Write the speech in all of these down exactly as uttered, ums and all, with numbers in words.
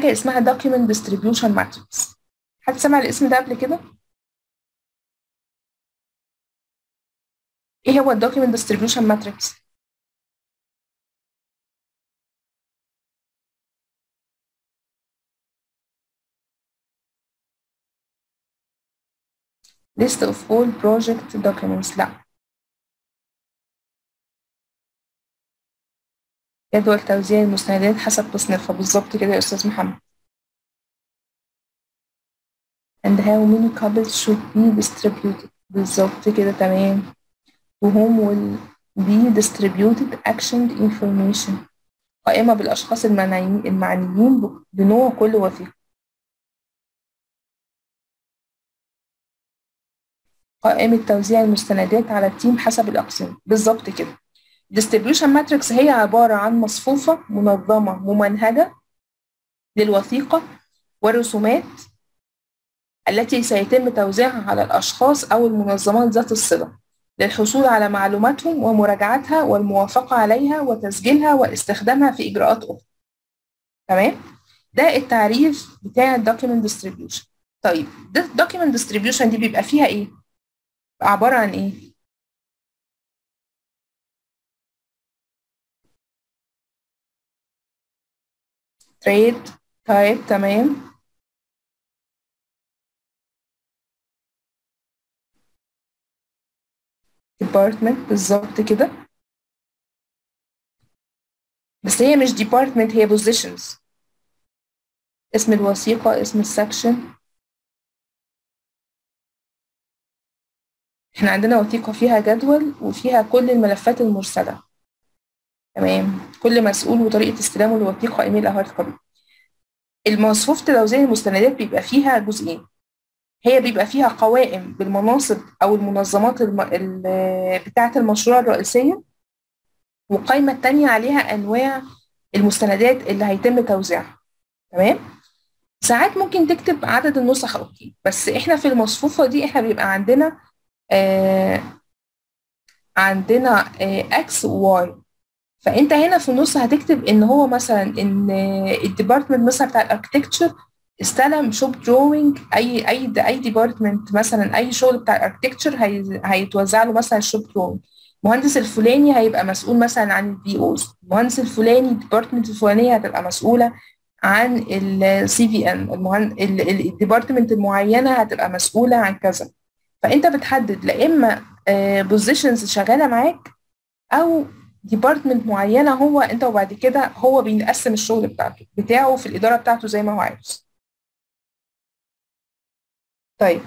حاجه اسمها document distribution matrix. حد سمع الاسم ده قبل كده؟ ايه هو ال document distribution matrix؟ list of all project documents. لا. جدول توزيع المستندات حسب تصنيفها. بالظبط كده يا استاذ محمد. and how many copies should be distributed. بالظبط كده تمام. to whom will be distributed actioned information. قائمة بالأشخاص المعنيين المعنيين ب- بنوع كل وثيقة. قائمة توزيع المستندات على التيم حسب الأقسام. بالظبط كده. distribution matrix هي عبارة عن مصفوفة منظمة ممنهجة للوثيقة والرسومات التي سيتم توزيعها على الأشخاص أو المنظمات ذات الصلة للحصول على معلوماتهم ومراجعتها والموافقة عليها وتسجيلها واستخدامها في إجراءات أخرى. تمام؟ ده التعريف بتاع ال document distribution. طيب ده document distribution دي بيبقى فيها إيه؟ عبارة عن إيه؟ trade type. تمام. department. بالظبط كده. بس هي مش department، هي positions. اسم الوثيقة، اسم السكشن. احنا عندنا وثيقة فيها جدول وفيها كل الملفات المرسلة. تمام. كل مسؤول وطريقة استلامه للوثيقة، ايميل او هارد كوبي. المصفوفة توزيع المستندات بيبقى فيها جزئين. هي بيبقى فيها قوائم بالمناصب او المنظمات الم... ال... بتاعة المشروع الرئيسية، وقائمة تانية عليها انواع المستندات اللي هيتم توزيعها. تمام. ساعات ممكن تكتب عدد النسخ، اوكي، بس احنا في المصفوفة دي احنا بيبقى عندنا آه عندنا آه اكس وواي. فانت هنا في النص هتكتب ان هو مثلا ان الديبارتمنت مثلا بتاع الاركتكتشر استلم شوب دروينج، اي اي اي ديبارتمنت مثلا اي شغل بتاع الاركتكتشر هي هيتوزع له مثلا شوب دروينج. المهندس الفلاني هيبقى مسؤول مثلا عن البي اوز. المهندس الفلاني الديبارتمنت الفلانيه هتبقى مسؤوله عن السي في ان. الديبارتمنت المعينه هتبقى مسؤوله عن كذا. فانت بتحدد لا اما بوزيشنز شغاله معاك او ديبارتمنت معينه، هو انت وبعد كده هو بيقسم الشغل بتاعته بتاعه في الاداره بتاعته زي ما هو عايز. طيب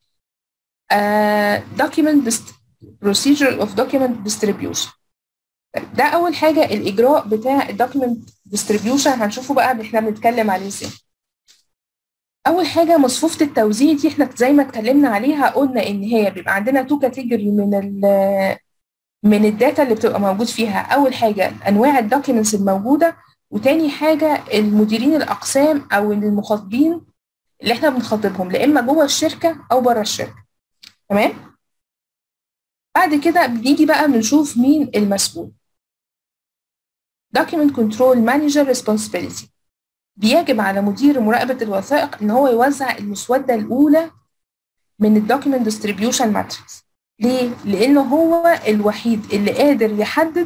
uh, document dist- procedure of document distribution. طيب ده اول حاجه الاجراء بتاع الدوكيمنت distribution. هنشوفه بقى احنا بنتكلم عليه ازاي. اول حاجه مصفوفه التوزيع دي احنا زي ما اتكلمنا عليها قلنا ان هي بيبقى عندنا تو كاتيجوري من ال من الداتا اللي بتبقى موجود فيها. اول حاجه انواع الدوكيومنتس الموجوده، وتاني حاجه المديرين الاقسام او المخاطبين اللي احنا بنخاطبهم لا اما جوه الشركه او بره الشركه. تمام. بعد كده بنيجي بقى بنشوف مين المسؤول. document control manager responsibility. بيجب على مدير مراقبه الوثائق ان هو يوزع المسوده الاولى من الدوكيمنت ديستريبيوشن ماتريكس. ليه؟ لانه هو الوحيد اللي قادر يحدد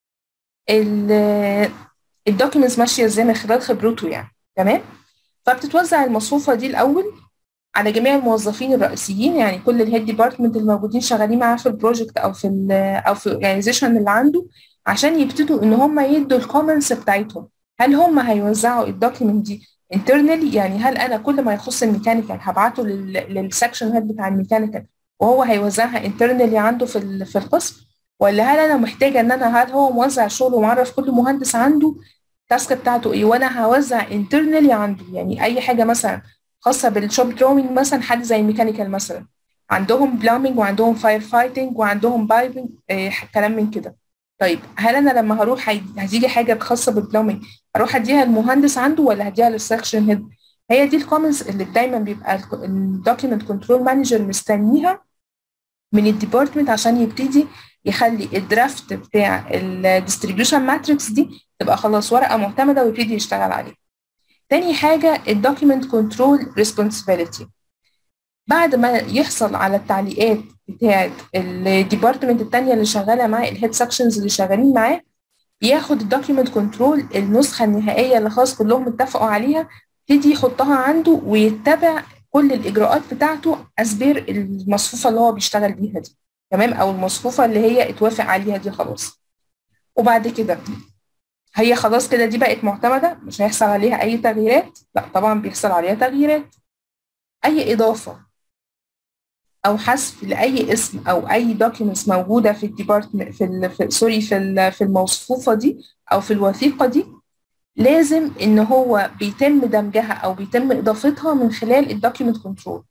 الدوكيومنتس ماشيه ازاي من خلال خبرته يعني. تمام. فبتتوزع المصفوفه دي الاول على جميع الموظفين الرئيسيين، يعني كل الهيد ديبارتمنت الموجودين شغالين معاه في البروجكت او في ال او في الاورجانيزيشن اللي عنده، عشان يبتدوا ان هم يدوا الكومنتس بتاعتهم. هل هم هيوزعوا الدوكيمنت دي internally، يعني هل انا كل ما يخص الميكانيكال هبعته للسكشن هيد بتاع الميكانيكال وهو هيوزعها internally عنده في في القسم، ولا هل انا محتاجه ان انا هل هو موزع الشغل ومعرف كل مهندس عنده التاسك بتاعته ايه وانا هوزع internally عنده. يعني اي حاجه مثلا خاصه بالشوب دروينج، مثلا حد زي الميكانيكال مثلا عندهم بلامينج وعندهم فاير فايتنج وعندهم بايبنج، إيه كلام من كده. طيب هل انا لما هروح هتيجي حاجه خاصه بالبلامينج اروح اديها المهندس عنده ولا هديها للسكشن هيد؟ هي دي الكومنتس اللي دايما بيبقى الدوكيمنت كنترول مانجر مستنيها من الديبارتمنت عشان يبتدي يخلي الدرافت بتاع الديستريبيوشن ماتريكس دي تبقى خلاص ورقه معتمده ويبتدي يشتغل عليها. تاني حاجة الدوكيمنت كنترول ريسبونسبيلتي. بعد ما يحصل على التعليقات بتاعة الديبارتمنت التانية اللي شغالة معاه، الهيد سكشنز اللي شغالين معاه، ياخد الدوكيمنت كنترول النسخة النهائية اللي خلاص كلهم اتفقوا عليها، يبتدي يحطها عنده ويتبع كل الإجراءات بتاعته أسبير المصفوفة اللي هو بيشتغل بيها دي، تمام، أو المصفوفة اللي هي اتوافق عليها دي خلاص. وبعد كده هي خلاص كده دي بقت معتمدة، مش هيحصل عليها أي تغييرات؟ لا طبعا بيحصل عليها تغييرات. أي إضافة أو حذف لأي اسم أو أي دوكيومنتس موجودة في الديبارتمنت في ال في سوري في ال في الموصوفة دي أو في الوثيقة دي، لازم إن هو بيتم دمجها أو بيتم إضافتها من خلال الدوكيومنت كنترول.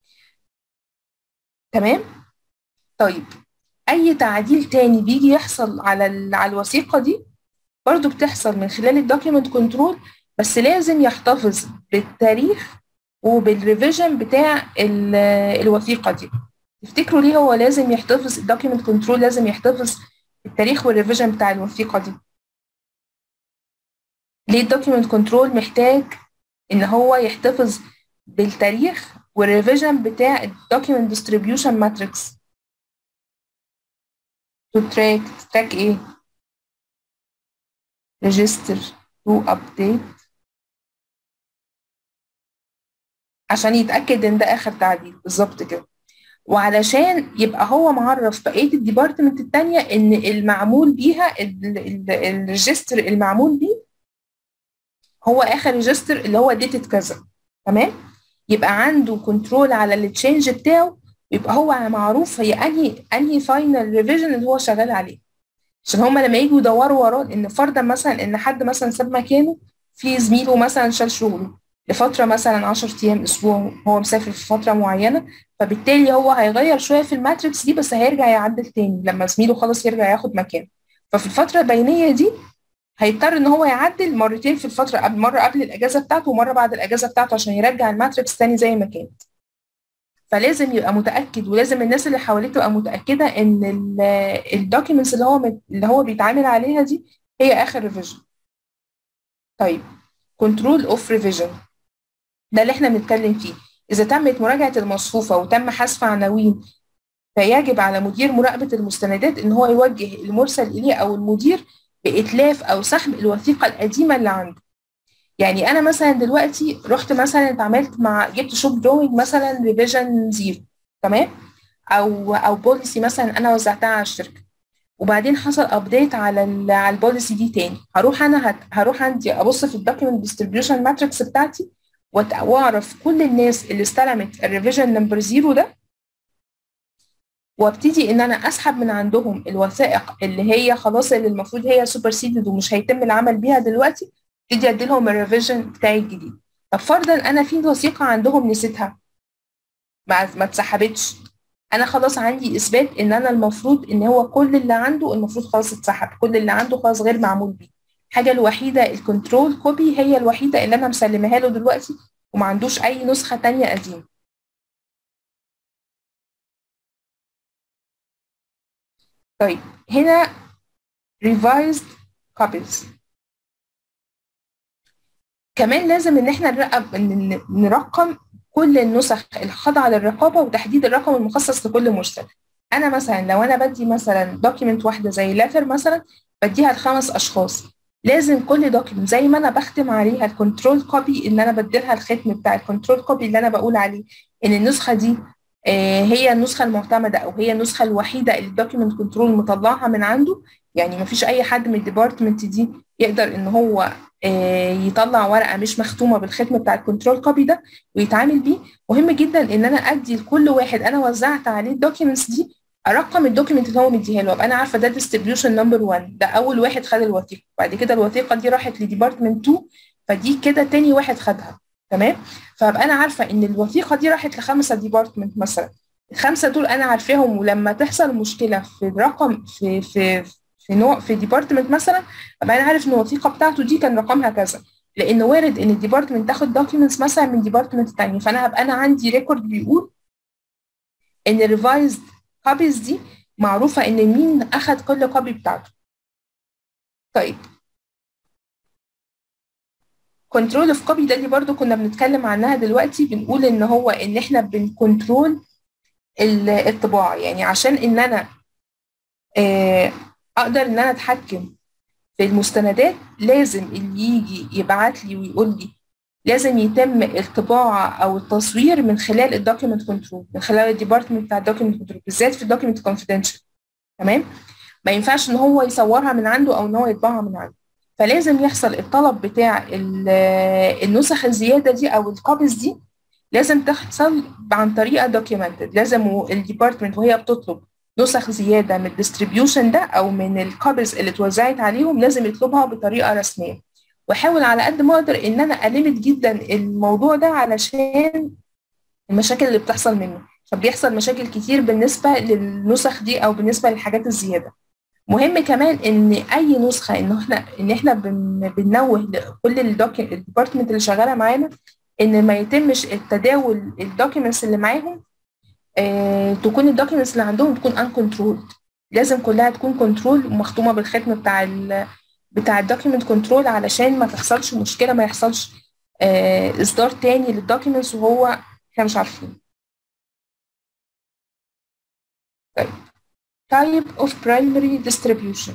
تمام؟ طيب أي تعديل تاني بيجي يحصل على على الوثيقة دي برضو بتحصل من خلال الدوكيومنت كنترول، بس لازم يحتفظ بالتاريخ وبالريفيجن بتاع الوثيقة دي. تفتكروا ليه هو لازم يحتفظ الدوكيومنت كنترول لازم يحتفظ بالتاريخ والريفيجن بتاع الوثيقة دي؟ ليه الدوكيومنت كنترول محتاج ان هو يحتفظ بالتاريخ والريفيجن بتاع الدوكيومنت ديستريبيوشن ماتريكس؟ تو تراك تراك ايه؟ ريجستر تو ابديت، عشان يتأكد ان ده اخر تعديل بالظبط كده، وعلشان يبقى هو معرف بقية الديبارتمنت التانية ان المعمول بيها الريجستر المعمول بيه هو اخر ريجستر اللي هو ديتد كذا. تمام، يبقى عنده كنترول على التشينج بتاعه، ويبقى هو معروف هي انهي انهي فاينل ريفيجن اللي هو شغال عليه، عشان هما لما يجوا يدوروا وراه، ان فرضا مثلا ان حد مثلا ساب مكانه في زميله مثلا شال شغله لفتره مثلا عشرة ايام اسبوع، هو مسافر في فتره معينه، فبالتالي هو هيغير شويه في الماتريكس دي، بس هيرجع يعدل تاني لما زميله خلاص يرجع ياخد مكانه. ففي الفتره البينيه دي هيضطر ان هو يعدل مرتين في الفتره، قبل مره قبل الاجازه بتاعته ومره بعد الاجازه بتاعته، عشان يرجع الماتريكس تاني زي ما كانت. فلازم يبقى متاكد، ولازم الناس اللي حواليه تبقى متاكده ان الدوكيومنتس اللي هو اللي هو بيتعامل عليها دي هي اخر ريفيجن. طيب كنترول اوف ريفيجن ده اللي احنا بنتكلم فيه. اذا تمت مراجعه المصفوفه وتم حذف عناوين، فيجب على مدير مراقبه المستندات ان هو يوجه المرسل اليه او المدير باتلاف او سحب الوثيقه القديمه اللي عنده. يعني انا مثلا دلوقتي رحت مثلا اتعاملت مع جبت شوب دروينج مثلا ريفيجن زيرو، تمام، او او بوليسي مثلا انا وزعتها على الشركه، وبعدين حصل ابديت على ال على البوليسي دي تاني، هروح انا هت هروح عندي ابص في الدوكيمنت ديستريبيوشن ماتريكس بتاعتي واعرف كل الناس اللي استلمت الريفيجن نمبر زيرو ده، وابتدي ان انا اسحب من عندهم الوثائق اللي هي خلاص اللي المفروض هي سوبر سيدد ومش هيتم العمل بيها دلوقتي، ابتدي ادي لهم الريفيجن بتاعي الجديد. طب فرضا انا في وثيقه عندهم نسيتها ما ما اتسحبتش، انا خلاص عندي اثبات ان انا المفروض ان هو كل اللي عنده المفروض خلاص اتسحب، كل اللي عنده خلاص غير معمول بيه. الحاجه الوحيده الكنترول كوبي هي الوحيده اللي انا مسلمها له دلوقتي، وما عندوش اي نسخه تانية قديمه. طيب هنا revised copies كمان لازم ان احنا نرقب ان نرقم كل النسخ الخاضعه للرقابه، وتحديد الرقم المخصص لكل مرسل. انا مثلا لو انا بدي مثلا دوكيمنت واحده زي لاتر مثلا بديها لخمس اشخاص، لازم كل دوكيمنت زي ما انا بختم عليها الكنترول كوبي ان انا بديلها الختم بتاع الكنترول كوبي اللي انا بقول عليه ان النسخه دي آه هي النسخه المعتمده او هي النسخه الوحيده اللي الدوكيمنت كنترول مطلعها من عنده. يعني ما فيش اي حد من الديبارتمنت دي يقدر ان هو يطلع ورقه مش مختومه بالختم بتاع الكنترول كوبي ده ويتعامل بيه. مهم جدا ان انا ادي لكل واحد انا وزعت عليه الدوكيومنتس دي ارقم الدوكيومنت اللي هو مديها له، ابقى انا عارفه ده ديستريبيوشن نمبر واحد، ده اول واحد خد الوثيقه، بعد كده الوثيقه دي راحت لديبارتمنت اتنين، فدي كده تاني واحد خدها. تمام، فابقى انا عارفه ان الوثيقه دي راحت لخمسه ديبارتمنت مثلا، الخمسه دول انا عارفاهم، ولما تحصل مشكله في الرقم في في في نوع في ديبارتمنت مثلا ابقى انا عارف ان الوثيقه بتاعته دي كان رقمها كذا، لان وارد ان الديبارتمنت تاخد دوكيومنتس مثلا من ديبارتمنت ثانيه، فانا هبقى انا عندي ريكورد بيقول ان الريفايزد كوبيز دي معروفه ان مين اخد كل كوبي بتاعته. طيب كنترول اوف كوبي ده اللي برضو كنا بنتكلم عنها دلوقتي، بنقول ان هو ان احنا بنكنترول الطباعه. يعني عشان ان انا آه، اقدر ان انا اتحكم في المستندات، لازم اللي يجي يبعت لي ويقول لي لازم يتم الطباعه او التصوير من خلال الدوكيمنت كنترول، من خلال الديبارتمنت بتاع الدوكيمنت كنترول، بالذات في الدوكيمنت كونفيدنشال. تمام. ما ينفعش ان هو يصورها من عنده او ان هو يطبعها من عنده. فلازم يحصل الطلب بتاع النسخ الزياده دي او الكوبيز دي، لازم تحصل عن طريقه دوكيومنتد. لازم الديبارتمنت وهي بتطلب نسخ زياده من الديستريبيوشن ده او من الكوبيز اللي اتوزعت عليهم، لازم يطلبها بطريقه رسميه. واحاول على قد ما اقدر ان انا ألمت جدا الموضوع ده علشان المشاكل اللي بتحصل منه. فبيحصل مشاكل كتير بالنسبه للنسخ دي او بالنسبه للحاجات الزياده. مهم كمان ان اي نسخه ان احنا ان احنا بن بننوه لكل الديبارتمنت اللي شغاله معانا ان ما يتمش التداول الدوكيومنتس اللي معاهم. آه تكون الدوكيومنتس اللي عندهم تكون ان كنترول. لازم كلها تكون كنترول ومختومه بالختم بتاع ال بتاع الدوكيومنت كنترول، علشان ما تحصلش مشكله، ما يحصلش آه اصدار تاني للدوكيومنتس وهو احنا مش عارفين. طيب. type of primary distribution.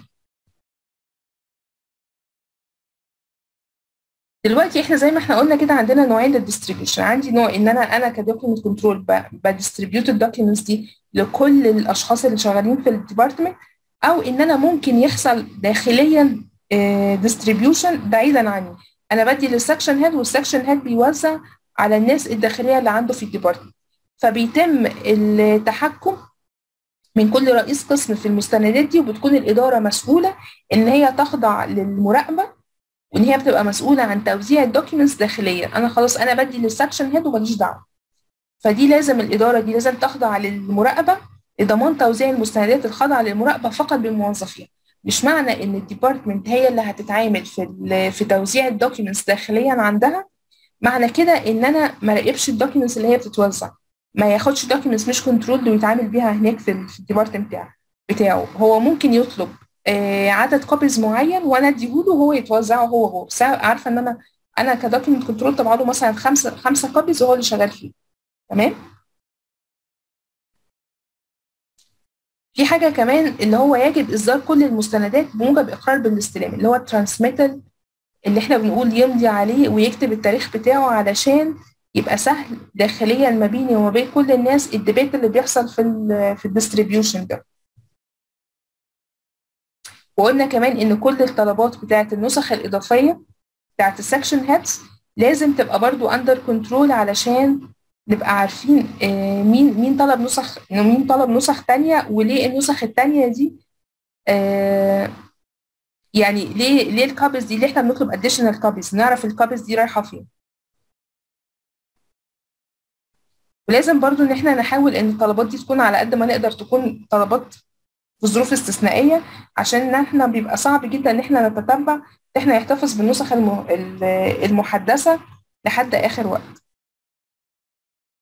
دلوقتي احنا زي ما احنا قلنا كده عندنا نوعين للديستريبيوشن. عندي نوع ان انا انا كدوكيمنت كنترول بديستريبيوت الدوكيومنتس دي لكل الاشخاص اللي شغالين في الديبارتمنت، او ان انا ممكن يحصل داخليا ديستريبيوشن بعيدا عني. انا بدي للسكشن هيد والسكشن هيد بيوزع على الناس الداخليه اللي عنده في الديبارتمنت. فبيتم التحكم من كل رئيس قسم في المستندات دي، وبتكون الاداره مسؤوله ان هي تخضع للمراقبه، وان هي بتبقى مسؤوله عن توزيع الدوكيومنتس داخليا. انا خلاص انا بدي للسكشن هيد وماليش دعوه. فدي لازم الاداره دي لازم تخضع للمراقبه لضمان توزيع المستندات الخاضعه للمراقبه فقط بموظفيها. مش معنى ان الديبارتمنت هي اللي هتتعامل في في توزيع الدوكيومنتس داخليا عندها، معنى كده ان انا ما راقبش الدوكيومنتس اللي هي بتتوزع، ما ياخدش دوكيومنتس مش كنترول ويتعامل بيها هناك في الديبارتمنت بتاعه بتاعه هو ممكن يطلب آه عدد كوبيز معين وانا اديهوله وهو يتوزعه هو هو بس عارفه ان انا انا كدوكيمنت كنترول طبعا له مثلا خمسه خمسه كوبيز وهو اللي شغال فيه. تمام. في حاجه كمان اللي هو يجب اصدار كل المستندات بموجب اقرار بالاستلام، اللي هو الترانسميتال، اللي احنا بنقول يمضي عليه ويكتب التاريخ بتاعه علشان يبقى سهل داخليا ما بيني وما بين كل الناس الديبيت اللي بيحصل في ال في الديستريبيوشن ده. وقلنا كمان ان كل الطلبات بتاعه النسخ الاضافيه بتاعه السكشن هيدز لازم تبقى برضو اندر كنترول، علشان نبقى عارفين آه مين مين طلب نسخ مين طلب نسخ تانية، وليه النسخ التانية دي آه يعني ليه ليه الكابيز دي، ليه احنا بنطلب اديشنال كابيز، نعرف الكابيز دي رايحه فين. ولازم برضو ان احنا نحاول ان الطلبات دي تكون على قد ما نقدر تكون طلبات في ظروف استثنائيه، عشان احنا بيبقى صعب جدا ان احنا نتتبع احنا يحتفظ بالنسخ المحدثه لحد اخر وقت.